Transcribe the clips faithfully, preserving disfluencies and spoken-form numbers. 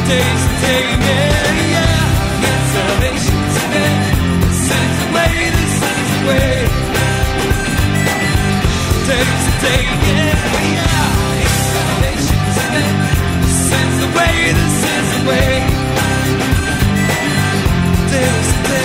Today's the day, yeah, yeah. Get salvation today. This is the way, this is the way. Today's the day, yeah, yeah. Get salvation today. This is the way, this is the way. Today's the day.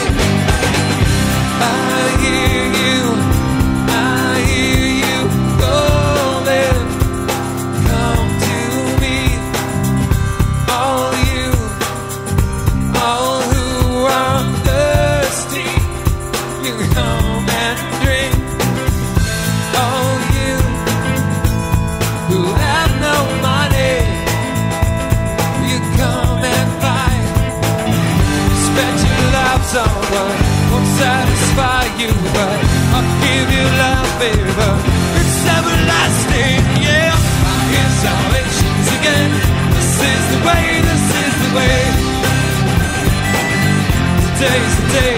I hear you, I hear you calling. Come to me, all you, all who are thirsty. You come and drink. All you who have no money, you come and buy. Spend your lives on what won't satisfy you, but I'll give you love, baby. It's everlasting, yeah. Here's salvations again. This is the way, this is the way. Today's the day.